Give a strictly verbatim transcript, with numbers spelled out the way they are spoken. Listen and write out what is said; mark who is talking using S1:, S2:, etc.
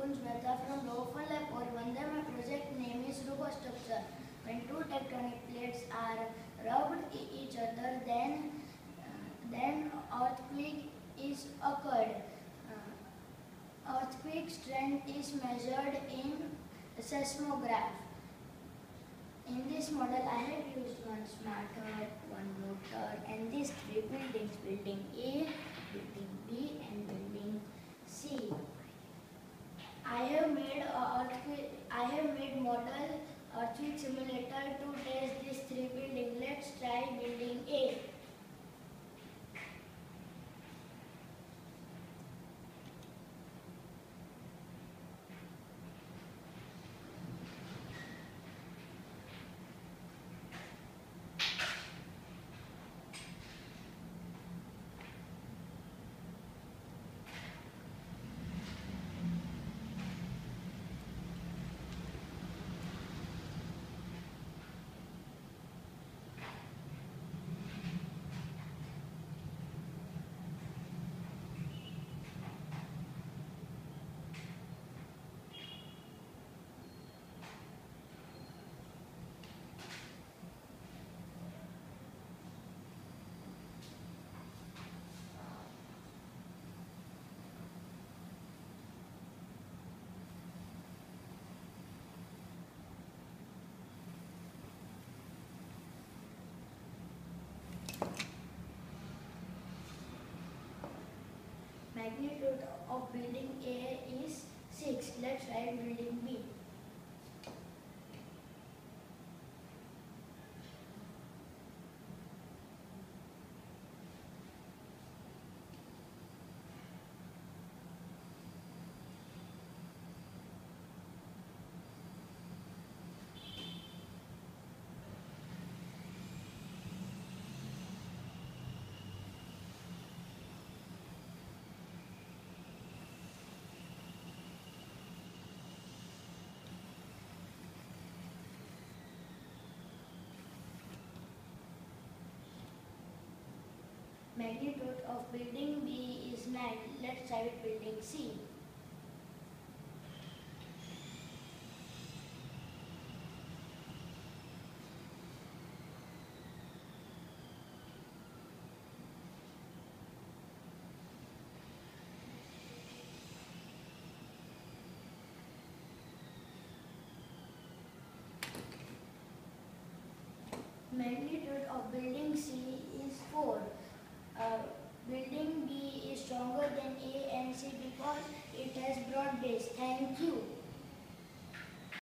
S1: Nikunj Mehta from R F L Porbandarr. My project name is Structure. When two tectonic plates are rubbed each other, then uh, then earthquake is occurred. Uh, earthquake strength is measured in seismograph. In this model, I have used one smart hut, one motor, and these three buildings: building A, building B, and building C. I have made a earthquake. I have made model earthquake simulator to test these three buildings. Let's try building A. Magnitude of building A is six. Let's write building B. Magnitude of building B is nine. Let's write building C. Magnitude of building C is four. Uh, building B is stronger than A and C because it has broad base. Thank you.